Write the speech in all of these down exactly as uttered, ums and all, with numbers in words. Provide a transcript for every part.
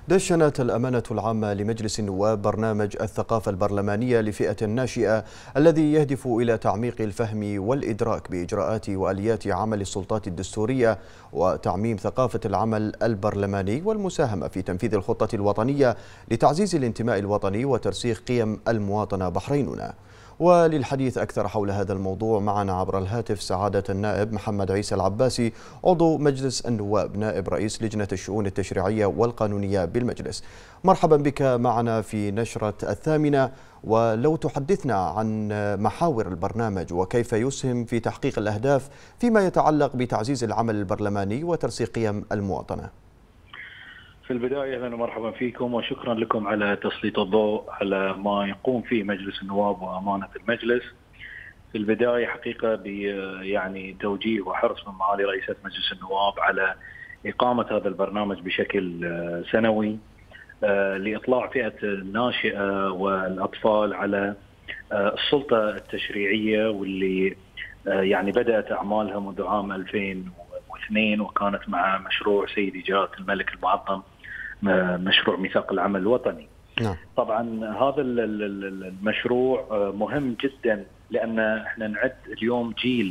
دشنت الأمانة العامة لمجلس النواب برنامج الثقافة البرلمانية لفئة الناشئة الذي يهدف إلى تعميق الفهم والإدراك بإجراءات وآليات عمل السلطات الدستورية وتعميم ثقافة العمل البرلماني والمساهمة في تنفيذ الخطة الوطنية لتعزيز الانتماء الوطني وترسيخ قيم المواطنة بحريننا. وللحديث أكثر حول هذا الموضوع معنا عبر الهاتف سعادة النائب محمد عيسى العباسي عضو مجلس النواب نائب رئيس لجنة الشؤون التشريعية والقانونية بالمجلس. مرحبا بك معنا في نشرة الثامنة، ولو تحدثنا عن محاور البرنامج وكيف يسهم في تحقيق الأهداف فيما يتعلق بتعزيز العمل البرلماني وترسيخ قيم المواطنة. في البداية أهلا ومرحبا فيكم وشكرا لكم على تسليط الضوء على ما يقوم فيه مجلس النواب وأمانة المجلس. في البداية حقيقة يعني توجيه وحرص من معالي رئيسة مجلس النواب على إقامة هذا البرنامج بشكل سنوي لإطلاع فئة الناشئة والأطفال على السلطة التشريعية، واللي يعني بدأت أعمالها منذ عام ألفين واثنين وكانت مع مشروع سيدي جلالة الملك المعظم مشروع ميثاق العمل الوطني. نعم. طبعا هذا المشروع مهم جدا لأن احنا نعد اليوم جيل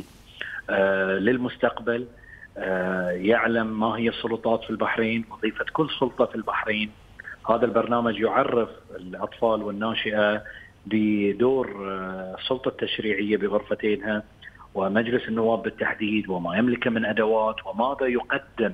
للمستقبل يعلم ما هي السلطات في البحرين، وظيفة كل سلطة في البحرين. هذا البرنامج يعرف الأطفال والناشئة بدور السلطة التشريعية بغرفتينها ومجلس النواب بالتحديد، وما يملكه من أدوات وماذا يقدم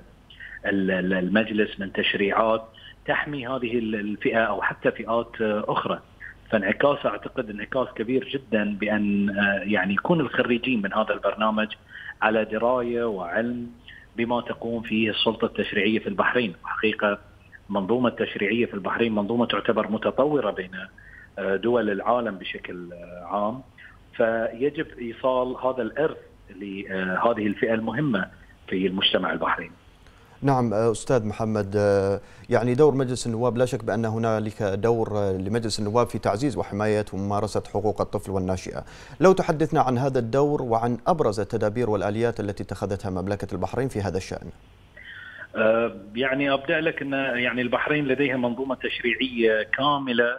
المجلس من تشريعات تحمي هذه الفئة أو حتى فئات أخرى. فانعكاس أعتقد انعكاس كبير جدا بأن يعني يكون الخريجين من هذا البرنامج على دراية وعلم بما تقوم فيه السلطة التشريعية في البحرين. وحقيقة منظومة التشريعية في البحرين منظومة تعتبر متطورة بين دول العالم بشكل عام، فيجب إيصال هذا الإرث لهذه الفئة المهمة في المجتمع البحريني. نعم أستاذ محمد، يعني دور مجلس النواب لا شك بأن هنالك دور لمجلس النواب في تعزيز وحماية وممارسة حقوق الطفل والناشئة. لو تحدثنا عن هذا الدور وعن أبرز التدابير والآليات التي اتخذتها مملكة البحرين في هذا الشأن. يعني أبدأ لك أن يعني البحرين لديها منظومة تشريعية كاملة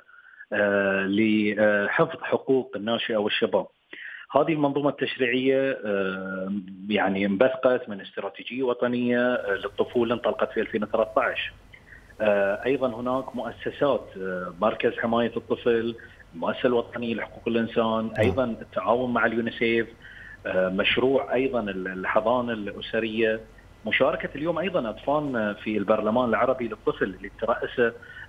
لحفظ حقوق الناشئة والشباب. هذه المنظومة التشريعية يعني انبثقت من استراتيجية وطنية للطفولة انطلقت في ألفين وثلاثة عشر. أيضا هناك مؤسسات، مركز حماية الطفل، المؤسسة الوطنية لحقوق الإنسان، أيضا التعاون مع اليونيسيف، مشروع أيضا الحضانة الأسرية، مشاركة اليوم أيضا أطفالنا في البرلمان العربي للطفل اللي ترأسه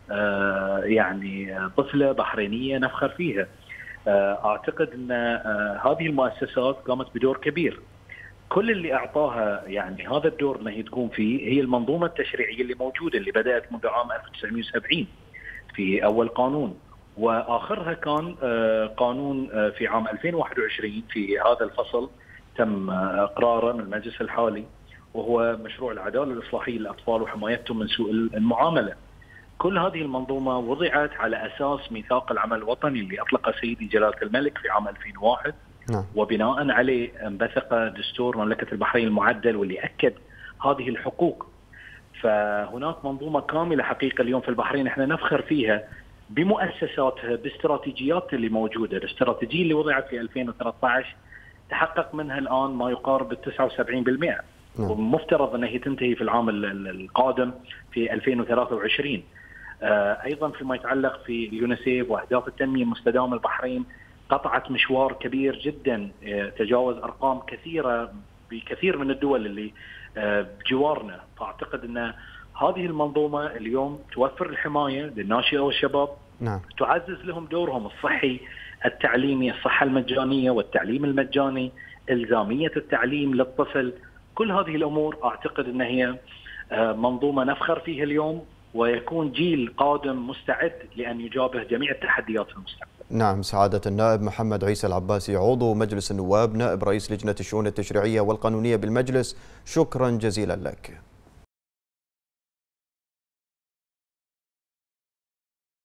يعني طفلة بحرينية نفخر فيها. أعتقد أن هذه المؤسسات قامت بدور كبير. كل اللي أعطاها يعني هذا الدور أنها تقوم فيه هي المنظومة التشريعية اللي موجودة، اللي بدأت منذ عام ألف وتسعمئة وسبعين في أول قانون، وآخرها كان قانون في عام ألفين وواحد وعشرين في هذا الفصل تم إقراره من المجلس الحالي، وهو مشروع العدالة الإصلاحية للأطفال وحمايتهم من سوء المعاملة. كل هذه المنظومة وضعت على أساس ميثاق العمل الوطني اللي أطلقه سيدي جلالة الملك في عام ألفين وواحد. نعم. وبناء عليه انبثق دستور مملكة البحرين المعدل واللي أكد هذه الحقوق. فهناك منظومة كاملة حقيقة اليوم في البحرين احنا نفخر فيها بمؤسساتها، باستراتيجيات اللي موجودة. الاستراتيجية اللي وضعت في ألفين وثلاثة عشر تحقق منها الآن ما يقارب التسعة وسبعين بالمئة، ومفترض أنها تنتهي في العام القادم في ألفين وثلاثة وعشرين. أيضا فيما يتعلق في اليونيسيف وأهداف التنمية المستدامة، البحرين قطعت مشوار كبير جدا تجاوز أرقام كثيرة بكثير من الدول اللي بجوارنا. فأعتقد أن هذه المنظومة اليوم توفر الحماية للناشئة والشباب. نعم. تعزز لهم دورهم الصحي التعليمي، الصحة المجانية والتعليم المجاني، إلزامية التعليم للطفل. كل هذه الأمور أعتقد أن هي منظومة نفخر فيها اليوم، ويكون جيل قادم مستعد لأن يجابه جميع التحديات في المستقبل. نعم سعادة النائب محمد عيسى العباسي عضو مجلس النواب نائب رئيس لجنة الشؤون التشريعية والقانونية بالمجلس، شكرا جزيلا لك.